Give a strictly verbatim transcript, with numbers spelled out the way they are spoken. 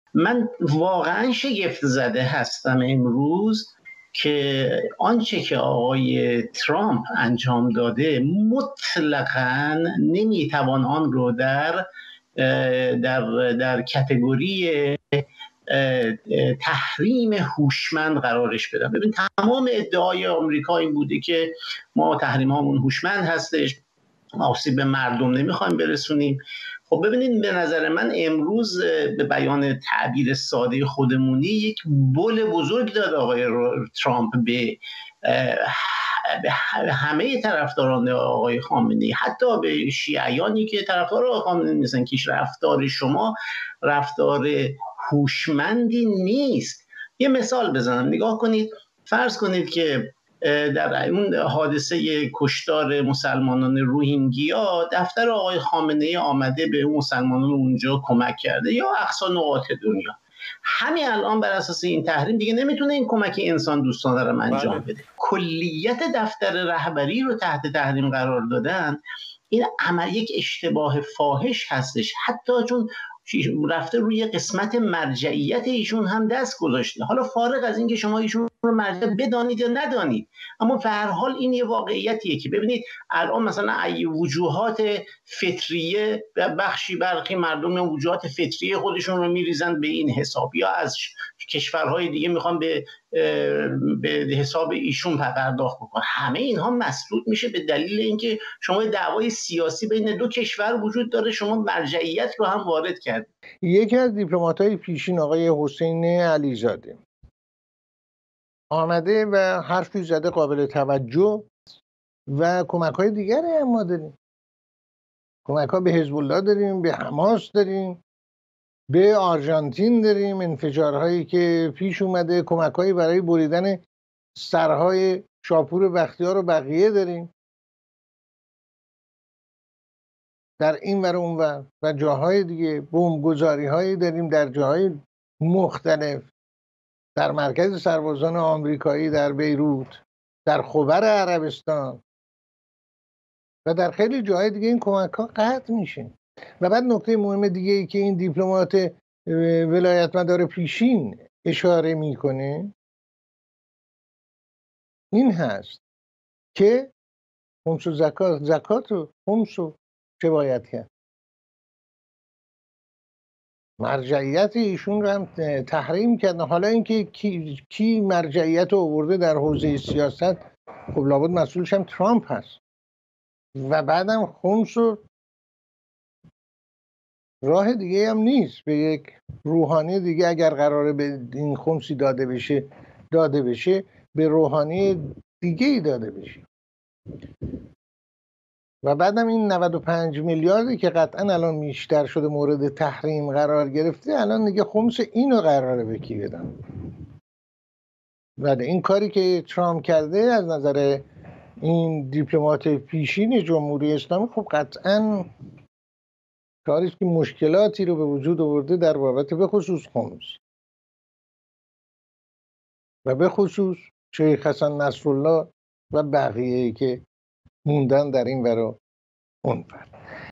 من واقعا شگفت زده هستم امروز که آنچه که آقای ترامپ انجام داده مطلقاً نمیتوان آن رو در در در کاتگوری تحریم هوشمند قرارش بدم. ببین تمام ادعای آمریکا این بوده که ما تحریمامون هوشمند هستش، آسیب به مردم نمیخوایم برسونیم. خب ببینید به نظر من امروز به بیان تعبیر ساده خودمونی یک بول بزرگ داد آقای ترامپ به به همه طرفداران آقای خامنه‌ای، حتی به شیعیانی که طرفدار آقای خامنه‌ای نیستن، که رفتار شما رفتار هوشمندی نیست. یه مثال بزنم، نگاه کنید، فرض کنید که در اون حادثه کشتار مسلمانان روهینگیا دفتر آقای خامنه‌ای آمده به مسلمانان اونجا کمک کرده یا اقصا نقاط دنیا. همین الان بر اساس این تحریم دیگه نمیتونه این کمک انسان دوستانه رو انجام بده. کلیت دفتر رهبری رو تحت تحریم قرار دادن، این عمل یک اشتباه فاحش هستش، حتی چون رفته روی قسمت مرجعیت ایشون هم دست گذاشته. حالا فارغ از اینکه شما ایشون رو مرجع بدانید یا ندانید، اما به هر حال این یه واقعیتیه که ببینید الان مثلا ای وجوهات فطریه بخشی برخی مردم وجوهات فطریه خودشون رو میریزن به این حساب، یا از کشورهای دیگه میخوان به به حساب ایشون پرداخت بکنن. همه اینها مسدود میشه به دلیل اینکه شما دعوای سیاسی بین دو کشور وجود داره، شما مرجعیت رو هم وارد کرد. یکی از دیپلمات‌های پیشین آقای حسین علیزاده آمده و حرفی زده قابل توجه و کمک‌های دیگری هم ما داریم. کمک‌ها به حزب الله داریم، به حماس داریم، به آرژانتین داریم، انفجارهایی که پیش اومده، کمک‌هایی برای بریدن سرهای شاپور بختیار و بقیه داریم در این ور اون ور و جاهای دیگه. بمبگذاری‌هایی داریم در جاهای مختلف، در مرکز سربازان آمریکایی در بیروت، در خبر عربستان و در خیلی جاهای دیگه. این کمک‌ها قطع میشه. و بعد نکته مهم دیگه ای که این دیپلمات ولایتمدار پیشین اشاره میکنه این هست که خمس و زکات زکات و خمس و چه باید کرد. مرجعیت ایشون رو هم تحریم کردن. حالا اینکه کی, کی مرجعیت رو آورده در حوزه سیاست، خب لابد مسئولش هم ترامپ هست. و بعدم خمس و راه دیگه هم نیست. به یک روحانی دیگه اگر قراره به این خمسی داده بشه داده بشه به روحانی دیگه ای داده بشه. و بعدم این نود و پنج میلیاردی که قطعا الان بیشتر شده مورد تحریم قرار گرفته، الان دیگه خمس اینو قراره به کی بدن. بعد این کاری که ترامپ کرده از نظر این دیپلمات پیشین جمهوری اسلامی، خب قطعا کاری که مشکلاتی رو به وجود آورده در بابت به خصوص خمس و به خصوص شیخ حسن نصرالله و بقیه‌ای که موندن در این ور و اون ور.